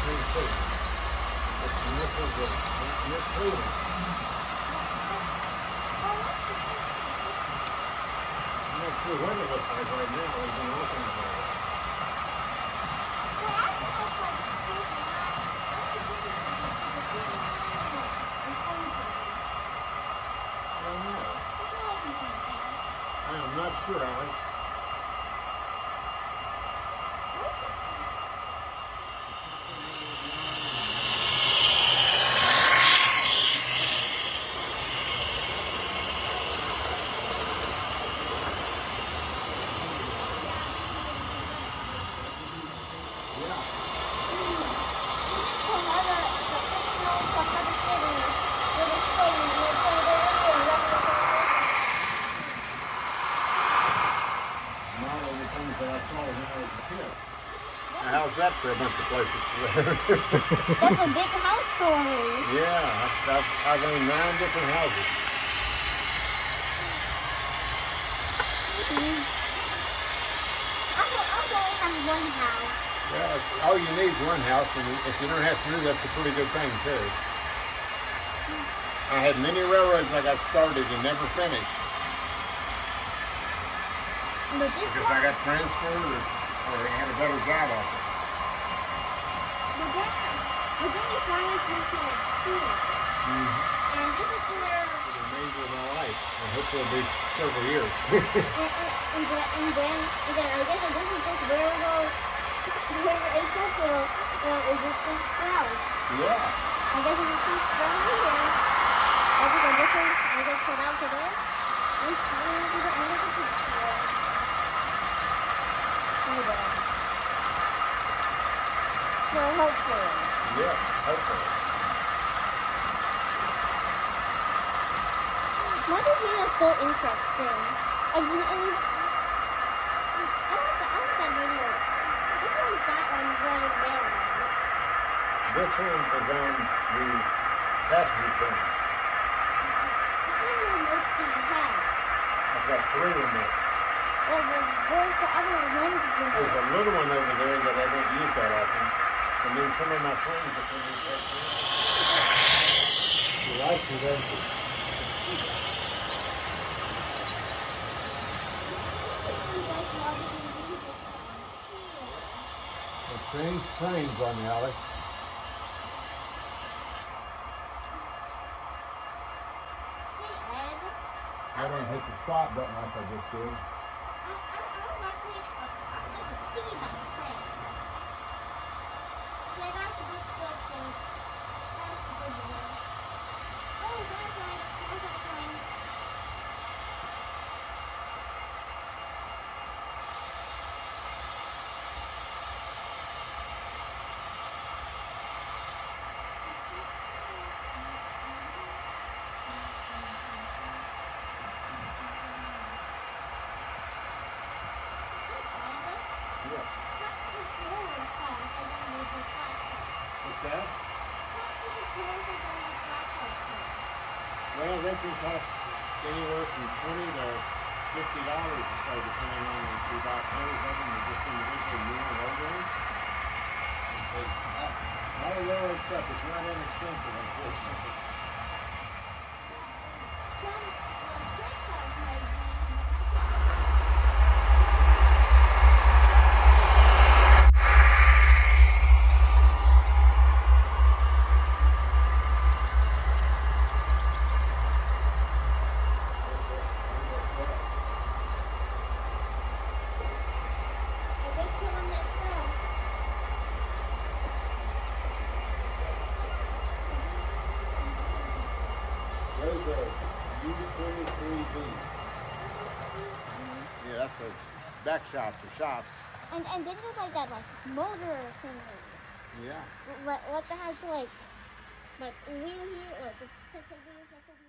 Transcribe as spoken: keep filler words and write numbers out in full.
me see. It's significant. You're cleaning. I'm not sure what it looks like right now. We've been looking at it. I don't know. I am not sure, Alex. How's that for a bunch of places to live? That's a big house story. Yeah, I've, I've owned nine different houses. Mm-hmm. I only have one house. Yeah, all you need is one house, and if you don't have to move, that's a pretty good thing, too. I had many railroads I got started and never finished. But this because one? I got transferred or, or had a better job off it. But then, but then you finally came to like school. Mm-hmm. And this is where... It's the major of my life. And hopefully it'll be several years. and, and, and, then, and, then, and then I guess this is just where we go, where the H S will, will is just going to sprout. Yeah. I guess it's just going to sprout here. I think I just, I just cut out to this. And it's going to the end of the picture. Maybe. Well, hopefully. Yes, hopefully. Mother Queen is so interesting. And we, and we, I like that, I like that video. Which one is that one right there? This one is on the passenger train. How many remotes do you have? I've got three remotes. Well, where's the other one? There's a little one over there that I don't use that often. And then some of my friends that come in there. You like me, don't you? Well, change trains on you, Alex. Hey, Ed. I don't hit the stop button like I just did. I, I, I don't like the, I don't like the fees on the train. Yeah, that's a good, good thing. That's a good one. Oh, that's right. That's that train. Yes. What's that? Well, they can cost anywhere from twenty to fifty dollars or so, depending on if you buy pairs of them or just individual new and old ones. A lot of railroad stuff is not inexpensive, unfortunately. Those are U twenty-three Bs. Yeah, that's a back shops or shops. And and then there's like that like motor thing. Yeah. What what that has like like wheel here or the six of these.